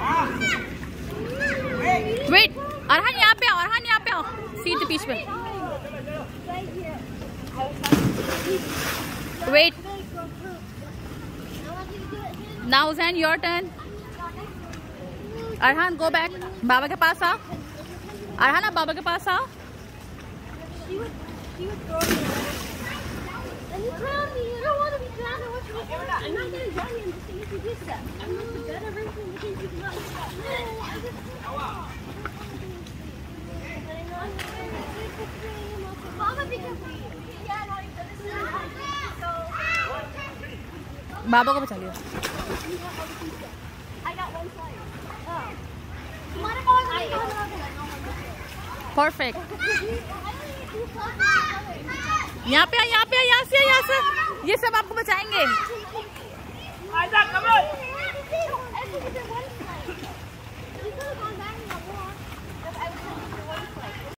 Wait, Arhan यहाँ पे आओ, अरहान यहाँ पे आओ, सीट पीछे पे। Wait, now Hussain your turn. Arhan go back, बाबा के पास आओ। अरहान आप बाबा के पास आओ। बाबा को बचा लिया। परफेक्ट। यहाँ पे यहाँ पे, यहाँ से, यहाँ से, ये सब आपको बचाएंगे।